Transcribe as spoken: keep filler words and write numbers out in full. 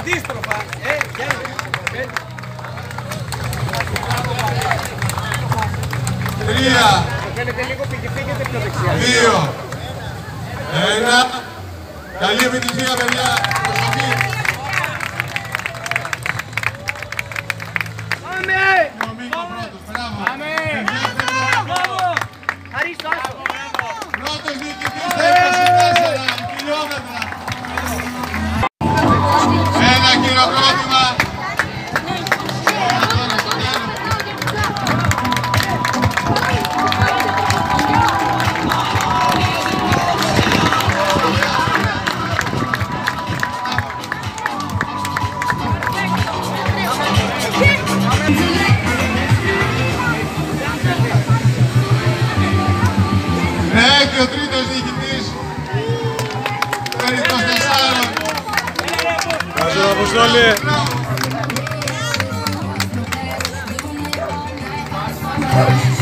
Αντίστροφα, ε, Τρία. Θέλετε λίγο πήγαινε πιο δεξιά. Δύο. Ένα. Καλή επιτυχία, παιδιά. Πάμε! Ο Μίκο πρώτος, μπράβο. Πάμε! Χαρίστο, άσο. Πρώτος διοικητής στα είκοσι τέσσερα χιλιόμετρα. Ένα χειροκρότημα. Έχει ο τρίτος διοικητής, περί των τεσσάρων. Καλώς Αποστόλη. Μπράβο.